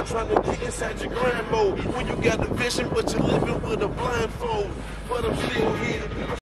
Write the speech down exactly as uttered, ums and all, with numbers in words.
trying to get inside your grind mode. When you got the vision, but you're living with a blindfold. But I'm still here.